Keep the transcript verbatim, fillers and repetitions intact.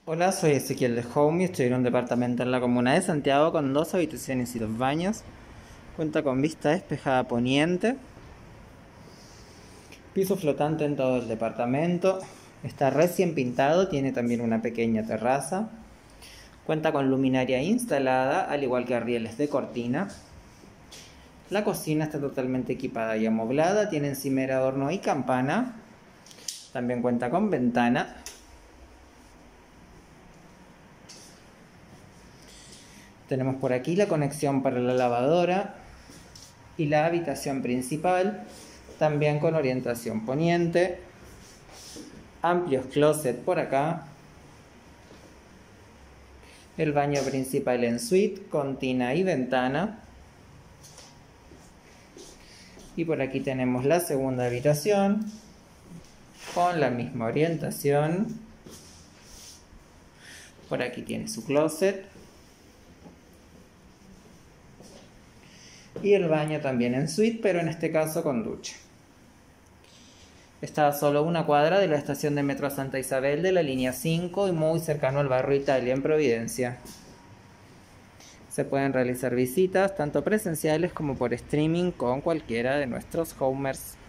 Hola, soy Ezequiel de Home y estoy en un departamento en la comuna de Santiago con dos habitaciones y dos baños. Cuenta con vista despejada a poniente, piso flotante en todo el departamento. Está recién pintado, tiene también una pequeña terraza. Cuenta con luminaria instalada, al igual que rieles de cortina. La cocina está totalmente equipada y amoblada, tiene encimera, horno y campana. También cuenta con ventana. Tenemos por aquí la conexión para la lavadora y la habitación principal, también con orientación poniente. Amplios closets por acá. El baño principal en suite con tina y ventana. Y por aquí tenemos la segunda habitación con la misma orientación. Por aquí tiene su closet. Y el baño también en suite, pero en este caso con ducha. Está a solo una cuadra de la estación de metro Santa Isabel de la línea cinco y muy cercano al barrio Italia en Providencia. Se pueden realizar visitas tanto presenciales como por streaming con cualquiera de nuestros homers.